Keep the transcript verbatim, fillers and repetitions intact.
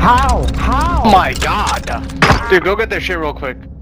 How? How? Oh my god! Dude, go get their shit real quick.